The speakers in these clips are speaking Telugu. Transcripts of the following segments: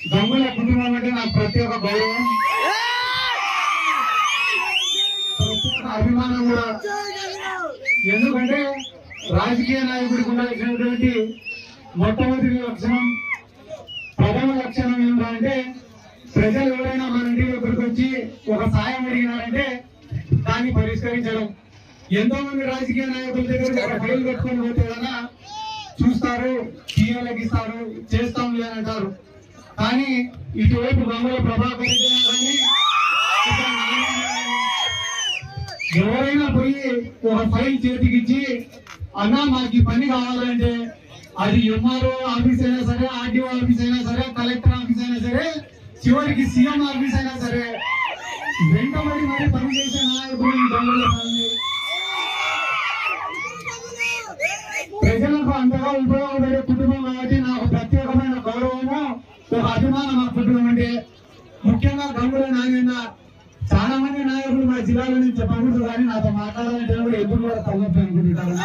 గంగుల కుటుంబం అంటే నాకు ప్రత్యేక గౌరవం, ప్రత్యేక అభిమానం కూడా. ఎందుకంటే రాజకీయ నాయకుడికి ఉండాల్సినటువంటి మొట్టమొదటి లక్షణం, ప్రథమ లక్షణం ఏమిటంటే ప్రజలు ఎవరైనా మన ఇంటి దగ్గరికి వచ్చి ఒక సాయం అడిగినారంటే దాన్ని పరిష్కరించడం. ఎంతో మంది రాజకీయ నాయకుల దగ్గర ఒక ఫైల్ కట్టుకొని పోతే కదా చూస్తారు, సీఎంలకు ఇస్తారు, చేస్తాం అని అంటారు. కానీ ఇటువైపు గంగుల ప్రభాకర్ రెడ్డి కానీ ఎవరైనా పోయి ఒక ఫైల్ చేతికిచ్చి అన్నా మాకు ఈ పని కావాలంటే అది ఎంఆర్ఓ ఆఫీస్ అయినా సరే, ఆర్డీఓ ఆఫీస్ అయినా సరే, కలెక్టర్ ఆఫీస్ అయినా సరే, చివరికి సీఎం ఆఫీస్ అయినా సరే వెంటబడి మరి పనిచేసే నాయకుడు ఈ గంగుల ఫ్యామిలీ. ప్రజలకు అంతగా ఉపయోగపడే కుటుంబం కాబట్టి నాకు ప్రత్యేకమైన గౌరవము, ఒక అభిమానం ఆ కుటుంబం అంటే. ముఖ్యంగా గంగుల నాగన్న చాలా మంది నాయకులు మా జిల్లాలో నుంచి చెప్పకూడదు కానీ నాతో మాట్లాడాలంటే కూడా ఎప్పుడు కూడా తగ్గొద్దు అనుకుంటుంటారు.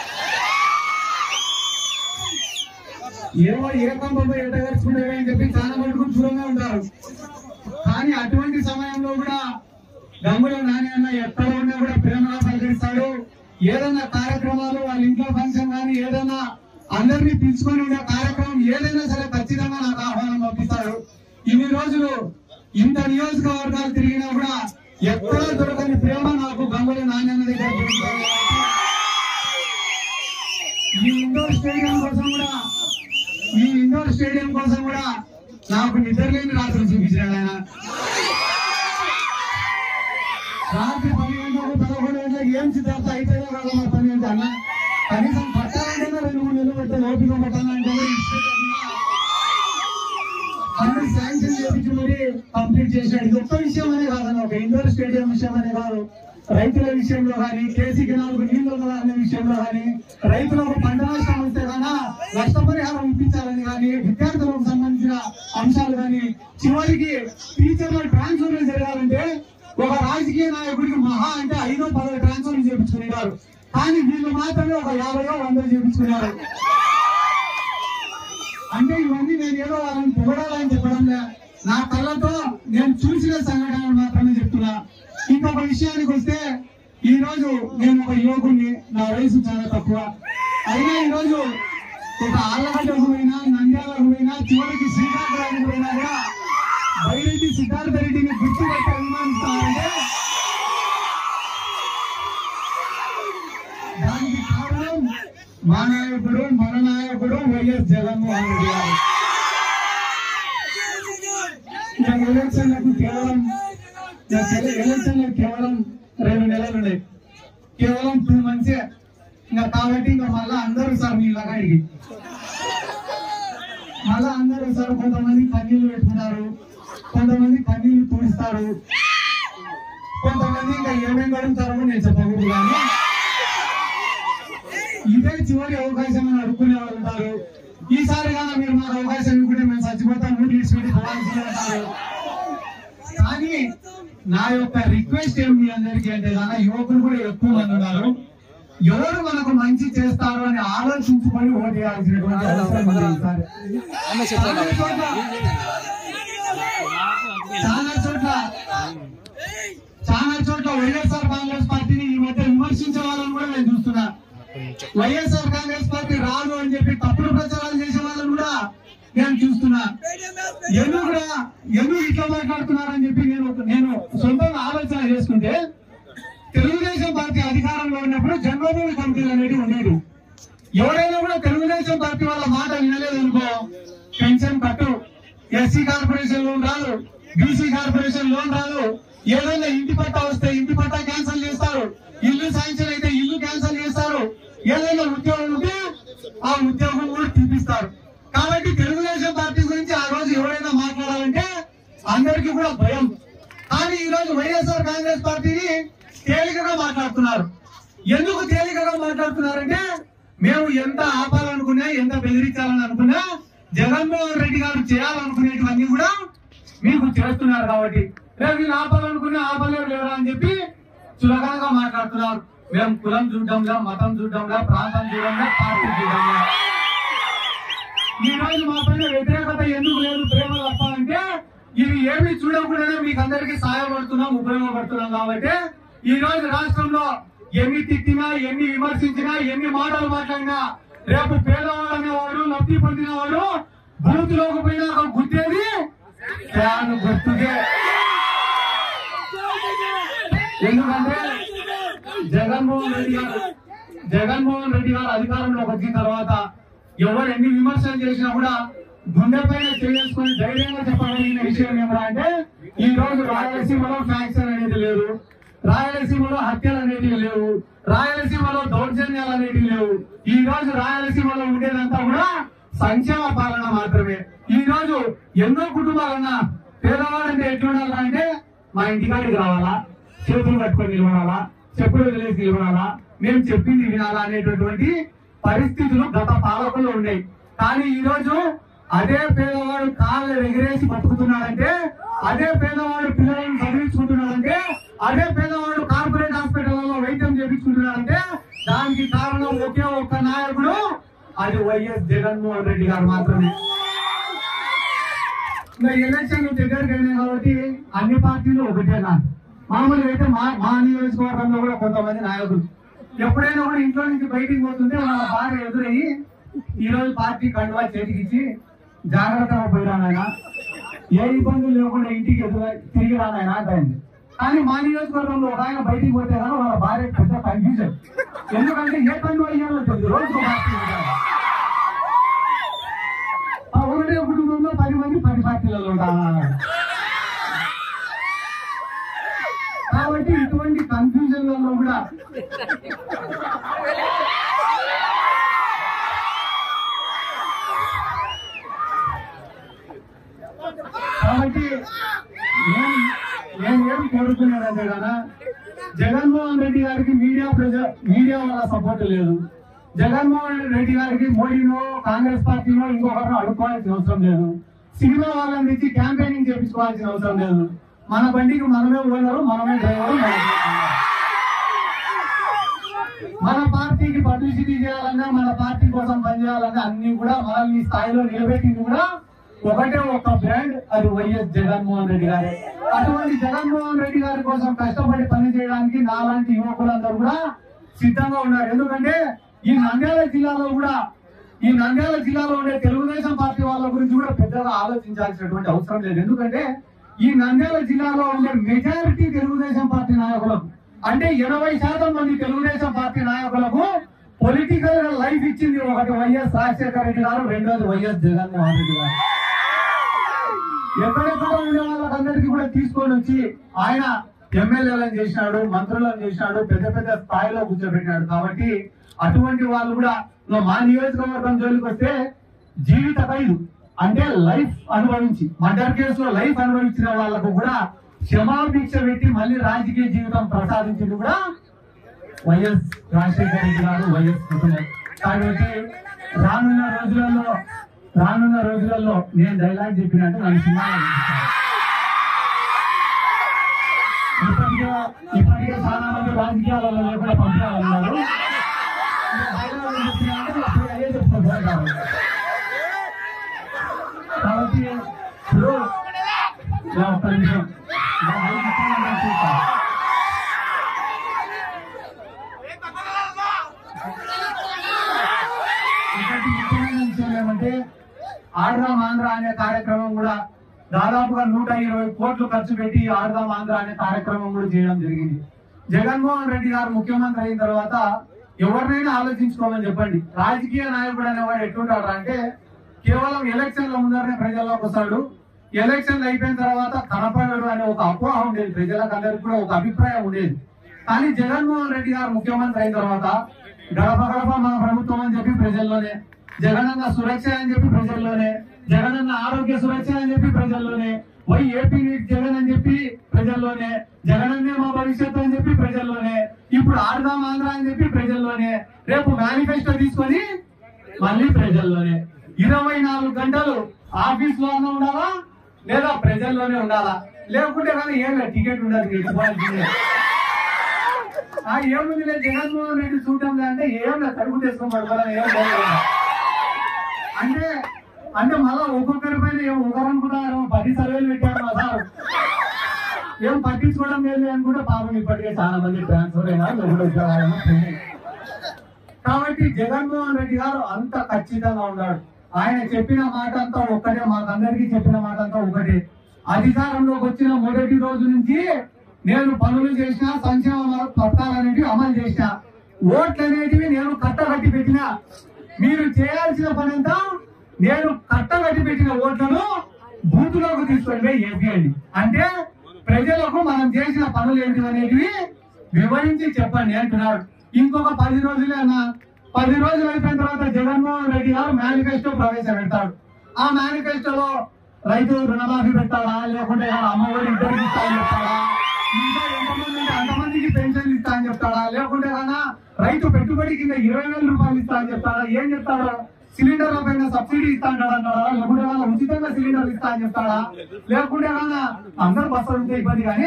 ఏమో ఏ కంపంపై ఎట్టగలుచుకుంటారు అని చెప్పి చాలా మటుకు దూరంగా ఉంటారు. కానీ అటువంటి సమయంలో కూడా గంగుల నాగన్న ఎక్కడ ఉన్నా కూడా ప్రేమగా పలకరిస్తాడు. ఏదైనా కార్యక్రమాలు వాళ్ళ ఇంట్లో ఫంక్షన్ కానీ ఏదైనా అందరినీ పిలుచుకొని ఉండే కార్యక్రమం ఏదైనా సరే ఖచ్చితంగా నాకు ఆహ్వానం పంపిస్తాడు. ఇన్ని రోజులు ఇంత నియోజకవర్గాలు తిరిగినా కూడా ఎక్కడా దొరకని ప్రేమ నాకు గంగుల నాగన్న దగ్గర దొరుకుతుంది. ఈ ఇండోర్ స్టేడియం కోసం కూడా నాకు నిద్రలేని రాత్రులు చూపించాడు ఆయన. రాత్రి 10 గంటలకు 11 గంటలకు ఏం సిద్ధార్థ అయితేనే కదా మా పని అంటే అన్న కనీసం పట్టాలంటే 2-3 నెలలు పెట్టే ఓపిక పట్టాలంటే అన్ని శాంక్షన్ చేపించి మరి కంప్లీట్ చేశాడు. ఇది ఒక్క విషయం అనే కాదన్న, ఒక ఇండోర్ స్టేడియం విషయం అనే కాదు, రైతుల విషయంలో కానీ, కేసీ కెనాల్కు నీళ్లు అనే విషయంలో కానీ, రైతులకు పంట నష్టం వస్తే కానీ నష్టపరిహారం ఇప్పించాలని కానీ, విద్యార్థులకు సంబంధించిన అంశాలు కానీ, చివరికి టీచర్ల ట్రాన్స్ఫర్లు జరగాలంటే ఒక రాజకీయ నాయకుడికి మహా అంటే 5-10 ట్రాన్స్ఫర్లు చేయించుకునేవారు. కానీ వీళ్ళు మాత్రమే ఒక 50-100 చేయించుకున్నారు. అంటే ఇవన్నీ నేను ఏదో వాళ్ళని పొగడాలని చెప్పడంలే, నా కళ్ళతో నేను చూసిన సంఘటనలు మాత్రమే చెప్తున్నా. ఇంకొక విషయానికి వస్తే ఈ రోజు నేను ఒక యువకుడిని, నా వయసు చాలా తక్కువ. అయినా ఈ రోజు ఒక ఆళ్ళగడ్డకు పోయినా, నంద్యాలకు పోయినా, చివరికి శ్రీకాకుళానికి పోయినా కూడా బైరెడ్డి సిద్ధార్థ రెడ్డిని గుర్తుపెట్టి అభిమానిస్తారంటే దానికి కారణం మన నాయకుడు వైఎస్ జగన్మోహన్ రెడ్డి గారు. ఎలక్షన్లకు కేవలం 2 నెలలు ఉన్నాయి, కేవలం 2 months. ఇంకా కాబట్టి ఇంకా మళ్ళా అందరూ సార్ మీ లగాడికి మళ్ళా అందరూ సార్ కొంతమంది కన్నీళ్లు పెట్టుకుంటారు, కొంతమంది కన్నీళ్లు తూడిస్తారు, కొంతమంది ఇంకా ఏమేం గడుపుతారో నేను చెప్పకూడదు. కానీ ఇదే చివరి అవకాశం అని అడుక్కునే వాళ్ళు ఉంటారు. ఈసారి కానీ మీరు మాకు అవకాశం ఇవ్వకుంటే మేము చచ్చిపోతాం, ఊటి ఇచ్చిపెట్టి పోవాల్సి ఉంటారు. కానీ నా యొక్క రిక్వెస్ట్ ఏమి మీ అందరికీ అంటే కానీ యువకులు కూడా ఎక్కువ మంది ఉన్నారు, ఎవరు మనకు మంచి చేస్తారు అని ఆలోచించుకొని ఓటు వేయాల్సినటువంటి అవసరం ఉంది. చాలా చోట్ల వైఎస్ఆర్ కాంగ్రెస్ పార్టీని ఈ మధ్య విమర్శించే వాళ్ళని కూడా నేను చూస్తున్నా. వైఎస్ఆర్ కాంగ్రెస్ పార్టీ రాదు అని చెప్పి తప్పుడు ప్రచారాలు చేసే వాళ్ళని కూడా నేను చూస్తున్నా. ఎందుకు ఇట్లా మాట్లాడుతున్నారని చెప్పి నేను సొంతంగా ఆలోచన చేసుకుంటే, తెలుగుదేశం పార్టీ అధికారంలో ఉన్నప్పుడు జన్మభూమి కమిటీలు అనేవి ఉండేది. ఎవరైనా కూడా తెలుగుదేశం పార్టీ వాళ్ళ మాట వినలేదనుకో pension cut, SC corporation loan రాదు, బీసీ కార్పొరేషన్ లోన్ రాదు, ఏదైనా ఇంటి పట్టా వస్తే ఇంటి పట్టా క్యాన్సిల్ చేస్తారు, ఇల్లు శాంక్షన్ అయితే ఇల్లు క్యాన్సిల్ చేస్తారు, ఏదైనా ఉద్యోగం ఉంటే ఆ ఉద్యోగం కూడా చూపిస్తారు. కాబట్టి తెలుగుదేశం పార్టీ గురించి ఆ రోజు ఎవరైనా మాట్లాడాలంటే అందరికీ కూడా భయం. కానీ ఈ రోజు వైఎస్ఆర్ కాంగ్రెస్ పార్టీని తేలికగా మాట్లాడుతున్నారు. ఎందుకు తేలికగా మాట్లాడుతున్నారంటే మేము ఎంత ఆపాలనుకున్నా, ఎంత బెదిరించాలని అనుకున్నా జగన్మోహన్ రెడ్డి గారు చేయాలనుకునేటివన్నీ కూడా మీకు చేస్తున్నారు. కాబట్టి రేపు వీళ్ళు ఆపాలనుకున్నా ఆపలేరు లేరా అని చెప్పి చులకనగా మాట్లాడుతున్నారు. మేము కులం చూడడంలా, మతం చూడడంలా, ప్రాంతం చూడడంలా, పార్టీ చూడడంలా. ఈ రోజు మా పైన వ్యతిరేకత ఎందుకు లేదు, ప్రేమ తప్ప ఇవి ఏమి చూడకుండానే మీకు అందరికీ సహాయపడుతున్నాం, ఉపయోగపడుతున్నాం. కాబట్టి ఈ రోజు రాష్ట్రంలో ఎన్ని తిట్టినా, ఎన్ని విమర్శించినా, ఎన్ని మాటలు మాట్లాడినా రేపు పేదవాడు అనేవాడు, లబ్ధి పొందినవాడు బూతులోకి పోయినా గుర్తేది ఫ్యాన్ గుర్తుకే. ఎందుకంటే జగన్మోహన్ రెడ్డి గారు అధికారంలోకి వచ్చిన తర్వాత ఎవరు ఎన్ని విమర్శలు చేసినా కూడా గుండె పైన చేసుకుని ధైర్యంగా చెప్పగలిగిన విషయం ఏమరా అంటే ఈ రోజు రాయలసీమలో ఫ్యాక్షన్ అనేది లేదు, రాయలసీమలో హత్యలు అనేటివి లేవు, రాయలసీమలో దౌర్జన్యాలు అనేటివి లేవు. ఈ రోజు రాయలసీమలో ఉండేదంతా కూడా సంక్షేమ పాలన మాత్రమే. ఈ రోజు ఎన్నో కుటుంబాలన్నా పేదవాడంటే ఎట్లుండాలంటే మా ఇంటికాడికి రావాలా, చేతులు కట్టుకొని నిలబడాలా, చెప్పులు వదిలేసి నిలబడాలా, మేము చెప్పింది వినాలా అనేటటువంటి పరిస్థితులు గత పాలకులు ఉన్నాయి. కానీ ఈ రోజు అదే పేదవాడు కాళ్ళు ఎగిరేసి బతుకుతున్నాడంటే, అదే పేదవాడు పిల్లలను చదివించుకుంటున్నాడంటే, అదే పేదవాడు కార్పొరేట్ హాస్పిటల్లో వైద్యం చేయించుకుంటున్నాడంటే దానికి కారణం ఒకే ఒక్క నాయకుడు, అది వైఎస్ జగన్మోహన్ రెడ్డి గారు మాత్రమే. ఇంకా ఎలక్షన్ దగ్గరికి అయినాయి కాబట్టి అన్ని పార్టీలు ఒకటేనా. మామూలుగా అయితే మా నియోజకవర్గంలో కూడా కొంతమంది నాయకులు ఎప్పుడైనా కూడా ఇంట్లో నుంచి బయటికి పోతుంటే వాళ్ళ భార్య ఎదురయ్యి ఈ రోజు పార్టీ కండువా చేతికిచ్చి జాగ్రత్తగా పోయిరానాయన, ఏ ఇబ్బందులు లేకుండా ఇంటికి తిరిగి రానాయన అంటాయండి. కానీ మా నియోజకవర్గంలో ఒక ఆయన బయటికి పోతే కానీ వాళ్ళ భార్య పెద్ద కన్ఫ్యూజన్. ఎందుకంటే ఏ కండువా అయ్యాలో తెలియదు. రోజు పార్టీ ఒకటే కుటుంబంలో 10 మంది 10 పార్టీలలో ఉంటారు. కాబట్టి ఇటువంటి కన్ఫ్యూజన్లలో కూడా కాబట్టి నేను ఏం కోరుకున్నానంటే కదా, జగన్మోహన్ రెడ్డి గారికి మీడియా వల్ల సపోర్ట్ లేదు. జగన్మోహన్ రెడ్డి గారికి మోడీనో కాంగ్రెస్ పార్టీనో ఇంకొకరినో అడుక్కోవాల్సిన అవసరం లేదు. సినిమా వాళ్ళని తెచ్చి క్యాంపెయినింగ్ చేయించుకోవాల్సిన అవసరం లేదు. మన బండికి మనమే ఓనరు, మనమే డ్రైవరు. మన పార్టీకి పబ్లిసిటీ చేయాలన్నా, మన పార్టీ కోసం పనిచేయాలన్నా అన్ని కూడా మనల్ని స్థాయిలో నిలబెట్టింది కూడా ఒకటే ఒక బ్రాండ్, అది వైఎస్ జగన్మోహన్ రెడ్డి గారే. అటువంటి జగన్మోహన్ రెడ్డి గారి కోసం కష్టపడి పని చేయడానికి నాలాంటి యువకులందరూ కూడా సిద్ధంగా ఉన్నారు. ఎందుకంటే ఈ నంద్యాల జిల్లాలో ఉండే తెలుగుదేశం పార్టీ వాళ్ళ గురించి కూడా పెద్దగా ఆలోచించాల్సినటువంటి అవసరం లేదు. ఎందుకంటే ఈ నంద్యాల జిల్లాలో ఉండే మెజారిటీ తెలుగుదేశం పార్టీ నాయకులకు, అంటే 80% మంది తెలుగుదేశం పార్టీ నాయకులకు పొలిటికల్ గా లైఫ్ ఇచ్చింది ఒకటి వైఎస్ రాజశేఖర రెడ్డి గారు, రెండోది వైఎస్ జగన్మోహన్ రెడ్డి గారు. ఎక్కడెక్కడ ఉండే వాళ్ళకందరికీ కూడా తీసుకొని వచ్చి ఆయన ఎమ్మెల్యేలను చేసినాడు, మంత్రులను చేసినాడు, పెద్ద పెద్ద స్థాయిలో కూర్చోబెట్టినాడు. కాబట్టి అటువంటి వాళ్ళు కూడా మా నియోజకవర్గం జోలికి వస్తే జీవిత ఖైదు అంటే లైఫ్ అనుభవించి, మర్డర్ కేసులో లైఫ్ అనుభవించిన వాళ్లకు కూడా క్షమాభిక్ష పెట్టి మళ్ళీ రాజకీయ జీవితం ప్రసాదించింది కూడా వైఎస్ రాజశేఖర రెడ్డి గారు, వైఎస్ కుటుంబం. కాబట్టి రానున్న రోజులలో నేను డైలాగ్ చెప్పినట్టు నన్ను సినిమాలో ఇప్పటికే చాలా మంది రాజకీయాలలో లేకుండా పంపించాలన్నారు. కాబట్టి ఇప్పుడు ఒక్క నిమిషం ఏమంటే ఆడదాం ఆంధ్ర అనే కార్యక్రమం కూడా దాదాపుగా 120 కోట్లు ఖర్చు పెట్టి ఆడదాం ఆంధ్ర అనే కార్యక్రమం కూడా చేయడం జరిగింది. జగన్మోహన్ రెడ్డి గారు ముఖ్యమంత్రి అయిన తర్వాత ఎవరినైనా ఆలోచించుకోమని చెప్పండి. రాజకీయ నాయకుడు అనేవాడు ఎట్లుంటాడు అంటే కేవలం ఎలక్షన్ల ముందరనే ప్రజల్లోకి వస్తాడు, ఎలక్షన్లు అయిపోయిన తర్వాత కనపడడు అనే ఒక అపోహ ఉండేది, ప్రజలకు అందరికి కూడా ఒక అభిప్రాయం ఉండేది. కానీ జగన్మోహన్ రెడ్డి గారు ముఖ్యమంత్రి అయిన తర్వాత గడప గడప మన ప్రభుత్వం అని చెప్పి ప్రజల్లోనే, జగనన్న సురక్ష అని చెప్పి ప్రజల్లోనే, జగనన్న ఆరోగ్య సురక్ష అని చెప్పి ప్రజల్లోనే, ఏపీ జగన్ అని చెప్పి ప్రజల్లోనే, జగనన్నే మా భవిష్యత్తు అని చెప్పి ప్రజల్లోనే, ఇప్పుడు ఆడదాం ఆంధ్ర అని చెప్పి ప్రజల్లోనే, రేపు మేనిఫెస్టో తీసుకొని మళ్ళీ ప్రజల్లోనే. 24 గంటలు ఆఫీస్ లో ఉండాలా లేదా ప్రజల్లోనే ఉండాలా, లేకుంటే కానీ ఏం టికెట్ ఉండదు. ఏముంది లేదు జగన్మోహన్ రెడ్డి చూడటం అంటే ఏం లేదు, తడుపు చేసుకొని పడుకోవాలని ఏం లేదు. అంటే మళ్ళా ఒక్కొక్కరి పైన ఒకరు అనుకున్నారు 10 సర్వేలు పెట్టారు, పట్టించుకోవడం లేదు అనుకుంటే పాపం ఇప్పటికే చాలా మంది ట్రాన్స్ఫర్ అయినారు, లేకుంటే ఉద్యోగాలను పోయినాయి. కాబట్టి జగన్మోహన్ రెడ్డి గారు అంత ఖచ్చితంగా ఉన్నాడు. ఆయన చెప్పిన మాట అంతా ఒక్కటే, మాకందరికీ చెప్పిన మాట అంతా ఒకటే. అధికారంలోకి వచ్చిన మొదటి రోజు నుంచి నేను పనులు చేసిన, సంక్షేమ పథకాలనేటివి అమలు చేసిన, ఓట్లు అనేటివి నేను కట్టగట్టి పెట్టిన. మీరు చేయాల్సిన పని అంతా నేను కట్టగట్టి పెట్టిన ఓట్లను బూతులోకి తీసుకొని ఏపీయండి. అంటే ప్రజలకు మనం చేసిన పనులు ఏంటి అనేటివి వివరించి చెప్పండి అంటున్నాడు. ఇంకొక 10 రోజులే అన్న, 10 రోజులు అయిపోయిన తర్వాత జగన్మోహన్ రెడ్డి గారు మేనిఫెస్టో ప్రవేశపెడతాడు. ఆ మేనిఫెస్టోలో రైతు రుణమాఫీ పెట్టాడా, లేకుంటే అమ్మఒడి ఇద్దరికి ఇస్తా అని చెప్తాడా, ఇంకా ఎంతమంది ఉంటే అంతమందికి పెన్షన్ ఇస్తా అని చెప్తాడా, లేకుంటే రైతు పెట్టుబడి కింద 20,000 రూపాయలు ఇస్తా అని చెప్తాడా, ఏం చెప్తాడో, సిలిండర్ల పైన సబ్సిడీ ఇస్తా అంటాడా, లేకుంటే ఉచితంగా సిలిండర్ ఇస్తా అని చెప్తాడా, లేకుంటే అందరు బస్సులు ఉంటే ఇబ్బంది కానీ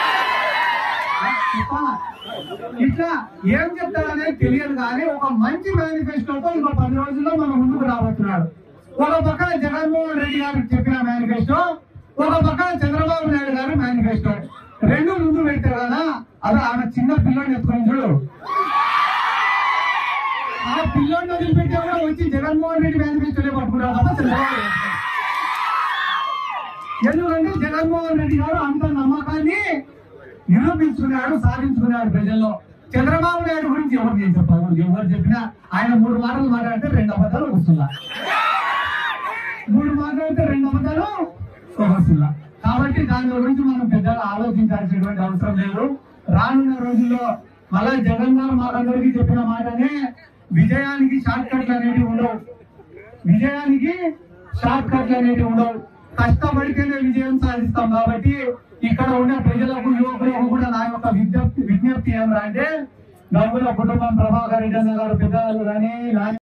ఇట్లా ఏం చెప్తాడనేది తెలియదు. కానీ ఒక మంచి మేనిఫెస్టోతో ఇంకో 10 రోజుల్లో మనం ముందుకు రాబోతున్నాడు. ఒక పక్కన జగన్మోహన్ రెడ్డి గారు చెప్పిన మేనిఫెస్టో, ఒక పక్కన చంద్రబాబు నాయుడు గారు మేనిఫెస్టో, రెండు ముందు పెడితే కదా అదే ఆమె చిన్న పిల్లోని ఎత్తుకుని చూడు, ఆ పిల్లోని వదిలిపెట్టే కూడా వచ్చి జగన్మోహన్ రెడ్డి మేనిఫెస్టోలే పట్టుకుంటారు తప్ప చంద్రబాబు. ఎందుకంటే జగన్మోహన్ రెడ్డి గారు అంత నమ్మకాన్ని నిరూపించుకున్నాడు, సాధించుకున్నాడు ప్రజల్లో. చంద్రబాబు నాయుడు గురించి ఎవరు నేను చెప్పాను, ఎవరు చెప్పినా ఆయన 3 మాటలు మాట్లాడితే 2 అబద్ధాలు వస్తుందా, 3 మాట్లాడితే 2 అబద్ధాలు వస్తుందా. కాబట్టి దాని గురించి మనం పెద్దగా ఆలోచించాల్సినటువంటి అవసరం లేదు. రానున్న రోజుల్లో మళ్ళా జగన్ గారు మాకందరికీ చెప్పిన మాటనే, విజయానికి షార్ట్ కట్లు అనేవి ఉండవు, విజయానికి షార్ట్ కట్లు అనేవి ఉండవు, కష్టపడితేనే విజయం సాధిస్తాం. కాబట్టి ఇక్కడ ఉన్న ప్రజలకు, యువకులకు కూడా నా యొక్క విజ్ఞప్తి ఏమరా అంటే, గంగుల కుటుంబం, ప్రభాకర్ రెడ్డి గారు పెద్దలు కానీ